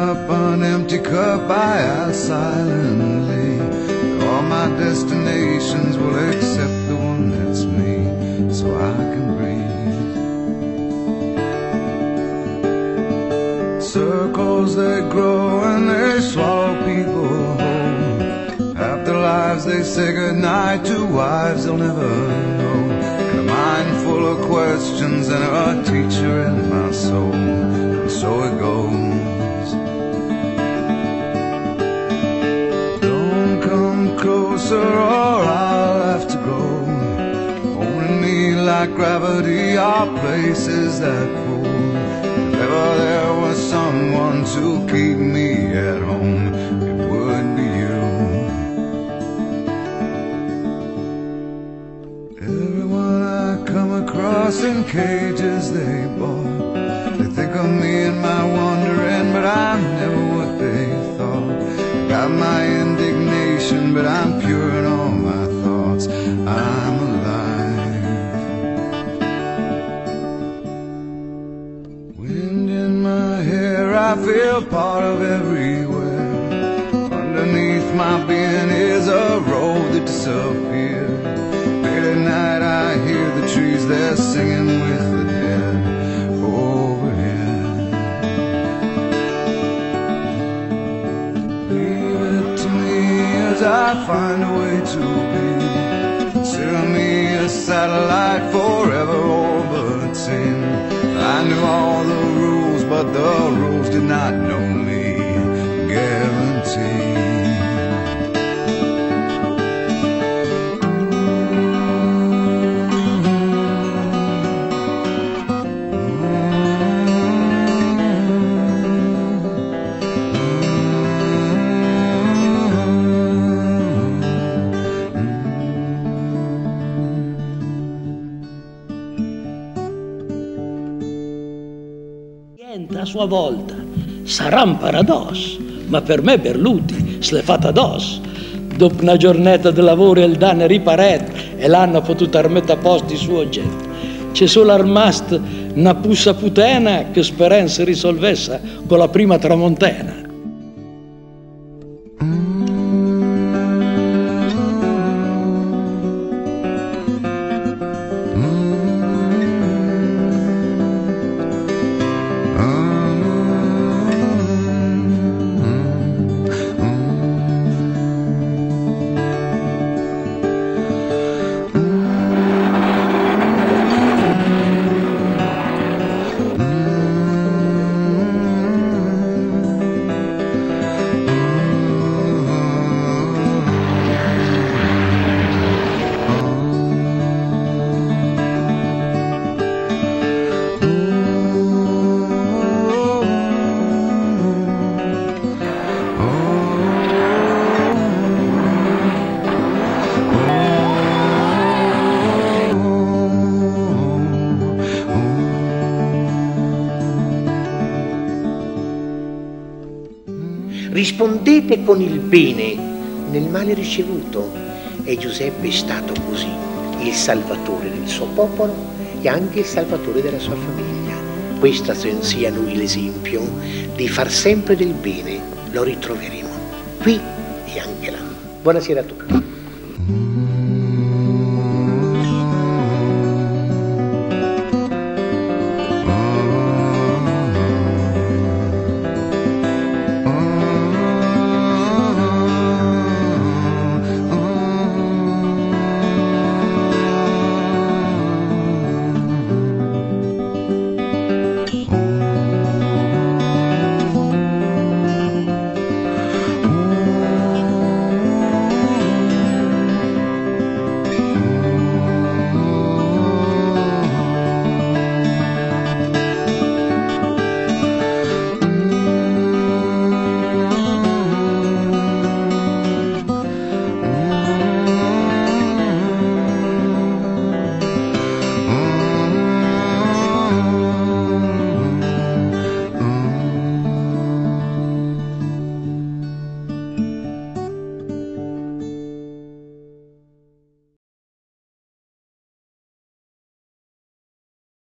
up an empty cup I ask silently. All my destinations will accept the one that's me, so I can breathe. Circles they grow and they swallow people whole. Half their lives they say goodnight to wives they'll never know. And a mind full of questions and a teacher in my soul. And so it goes. Don't come closer or I'll have to go. Holding me like gravity are places that pull. If ever there was someone to keep me at home, it would be you. Everyone I come across in cages they bought, they think of me and my wandering, but I'm never what they thought. Got my indignation, but I'm pure in all my thoughts. I'm alive. Wind in my hair, I feel part of everywhere. Underneath my being is a road that disappeared. Late at night I hear the trees, they're singing with the dead overhead. Leave it to me as I find a way to be. Consider me a satellite forever orbiting. I knew all the rules, but the rules did not know me. Guarantee. A sua volta sarà un paradosso, ma per me Berluti se l'è fatta addosso. Dopo una giornata di lavoro il danno riparet e l'hanno potuto rimettere a posto il suo oggetto. C'è solo armasta una pussa putena che speranza risolvesse con la prima tramontana. Rispondete con il bene nel male ricevuto. E Giuseppe è stato così, il salvatore del suo popolo e anche il salvatore della sua famiglia. Questo sia a noi l'esempio di far sempre del bene. Lo ritroveremo qui e anche là. Buonasera a tutti.